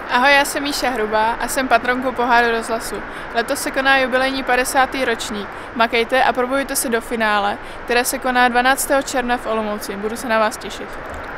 Ahoj, já jsem Míša Hrubá a jsem patronkou Poháru rozhlasu. Letos se koná jubilejní 50. ročník. Makejte a probojujte se do finále, které se koná 12. června v Olomouci. Budu se na vás těšit.